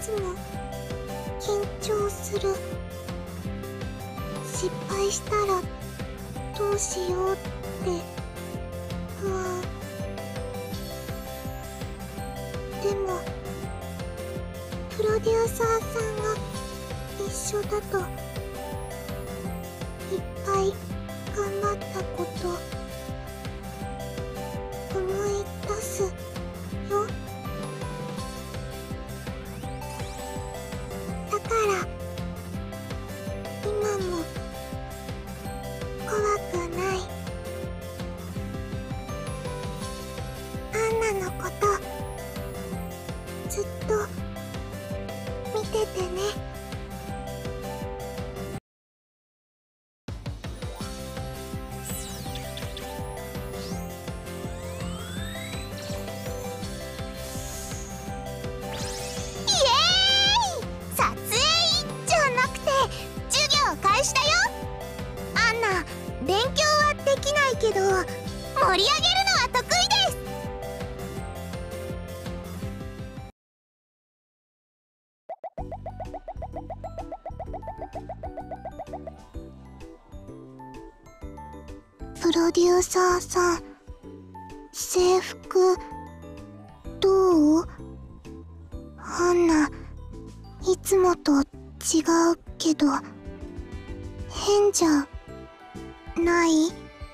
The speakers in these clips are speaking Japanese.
つも緊張する。失敗したらどうしようって不安。でもプロデューサーさんが一緒だといっぱい頑張ったこと思い出すよ。だから今も怖くない。アンナのことずっと見ててね。勉強はできないけど盛り上げるのは得意です。プロデューサーさん、制服どう？アンナ、いつもと違うけど変じゃない？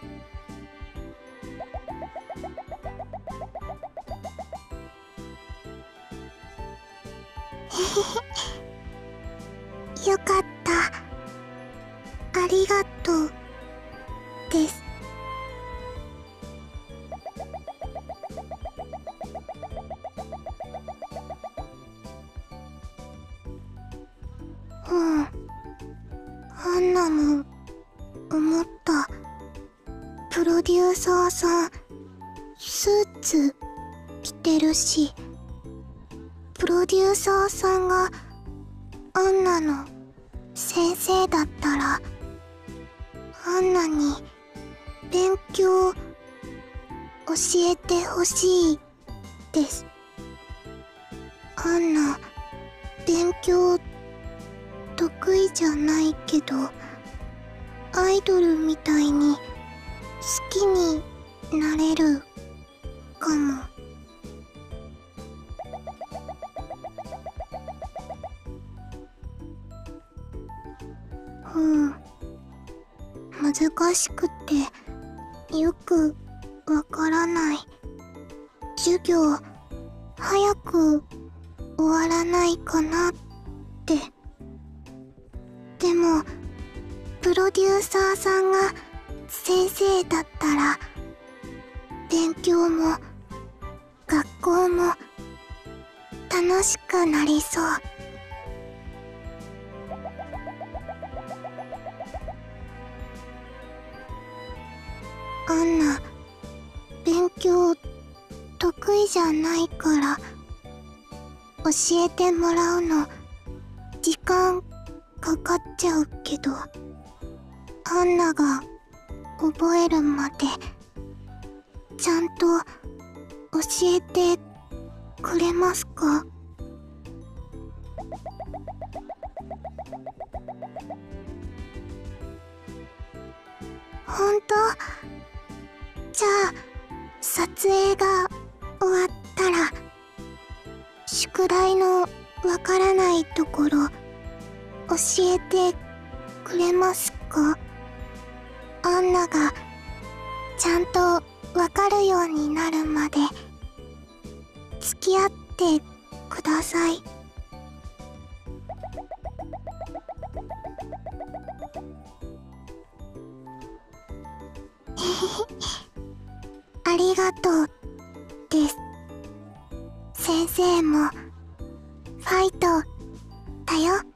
よかった。ありがとうです。アンナも思った。プロデューサーさんスーツ着てるし、プロデューサーさんがアンナの先生だったらアンナに勉強教えてほしいです。アンナ勉強得意じゃないけどアイドルみたいに好きになれるかも。難しくてよくわからない。授業早く終わらないかなって。でもプロデューサーさんが先生だったら勉強も学校も楽しくなりそう。アンナ、勉強得意じゃないから教えてもらうの時間かかっちゃうけど、アンナが覚えるまでちゃんと教えてくれますか？ほんと？じゃあ撮影が終わったら宿題のわからないところ教えてくれますか？アンナがちゃんとわかるようになるまで付き合ってください。ありがとうです。先生もファイトだよ。